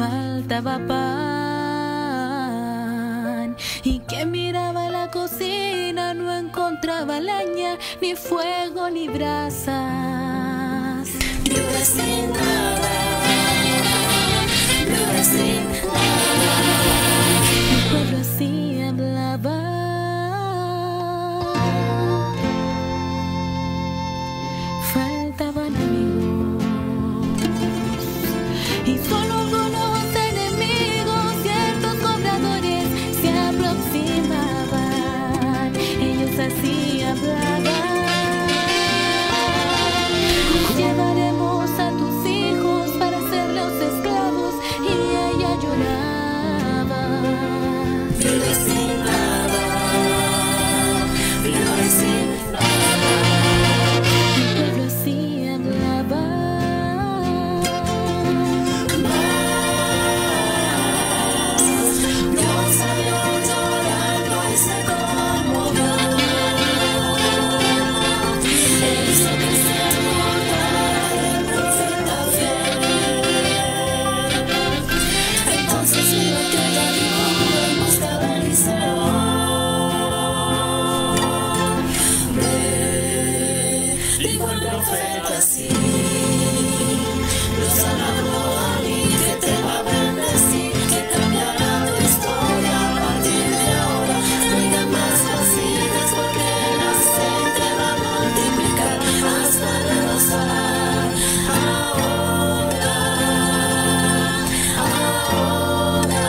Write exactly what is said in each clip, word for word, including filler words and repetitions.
faltaba pan y que miraba la cocina no encontraba leña, ni fuego, ni brasas. Viuda sin nada, viuda sin nada. El pueblo así hablaba. Faltaban amigos y solo algunos enemigos, ciertos cobradores se aproximaban. Ellos así hablaban: llevaremos a tus hijos para hacerlos esclavos. Y ella lloraba. Viuda sin nada, viuda sin nada. El pueblo así hablaba. Dios salió llorando y se conmovió. Él hizo que se acordara del profeta fiel. Entonces vino aquella viuda en busca de Eliseo. Ve, dijo el profeta así: Dios habló a mí que te va a bendecir, que cambiará tu historia a partir de ahora. No hay más vacías porque el aceite va a multiplicar hasta rebosar. Ahora, ahora,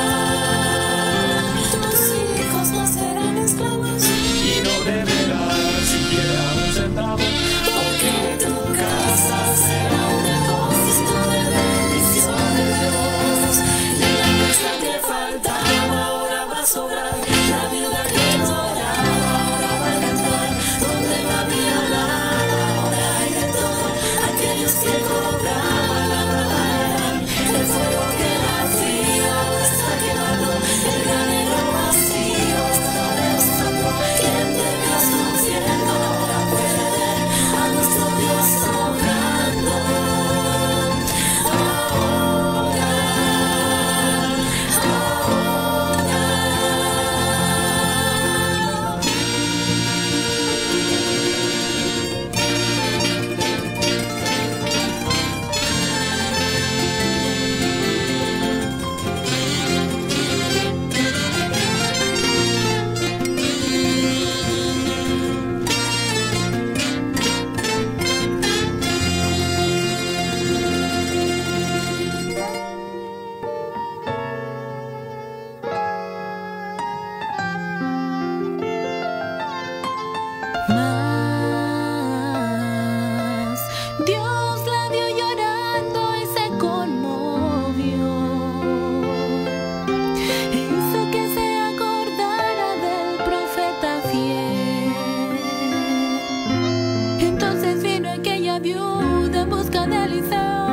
tus hijos no serán esclavos, y no deberás siquiera un centavo. porque tu casa será un depósito de bendición de Dios. Y la casa que faltaba ahora va a sobrar. La viuda que lloraba ahora va a cantar. Donde no había nada ahora hay de todo. Aquellos que cobraban la pagarán. El fuego que era frío ahora está quemando. El granero vacío está rebosando. Quien de Dios confiando ahora puede ver a nuestro Dios obrando. Ahora, ahora. Mas Dios la vio llorando y se conmovió e hizo que se acordara del profeta fiel. Entonces vino aquella viuda en busca de Eliseo.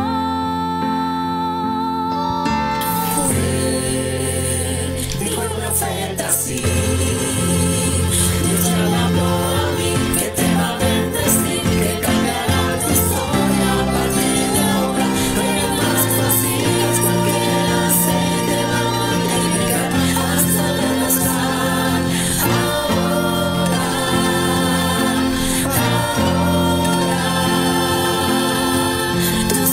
Dijo el profeta así: Dios ya le habló a mí que te va a bendecir, que cambiará tu historia a partir de ahora. No hay más vacías porque el aceite va a multiplicar hasta rebosar. Ahora, ahora, tus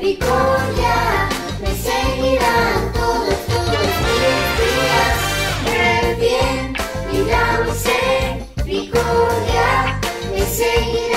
misericordia me seguirán todos, todos mis días. El bien y la misericordia me seguirán.